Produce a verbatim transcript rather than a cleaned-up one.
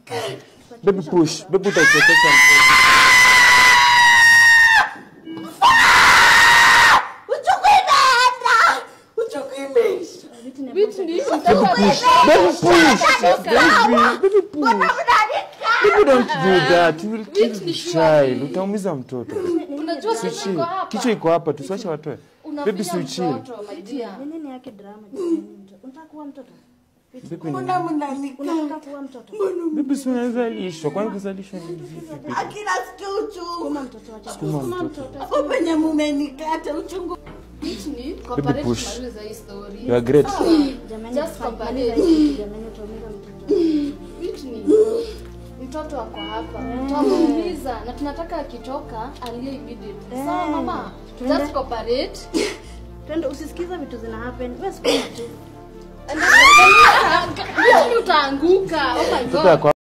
Baby push, baby utachekesha mtoto. Whitney, baby push, baby push, baby, baby push. Baby don't do that, you will kill the child. Utaumiza mtoto. Unajua kichwa hapa. Kichwa iko hapa, tusiache watoe. Baby switch. Nini yake drama jamani? Unataka kuwa mtoto? Mbona mnanika? Unataka kuwa mtoto? Baby si unazalishwa, kwani kuzalishwa ni vipi? Akila sikia uchungu. Kama mtoto wacha. Kama mtoto. Hapo penye mumenikata uchungu. Whitney, cooperate maliza hii story. You are great. Jamani, Just cooperate. jamani utaumiza mtoto. Whitney, mtoto wako hapa. Tutamuuliza na tunataka akitoka alie immediately. Sawa mama? Just cooperate. Twende usisikize vitu zina happen. Wewe sikia tu. Utaanguka. Oh my God.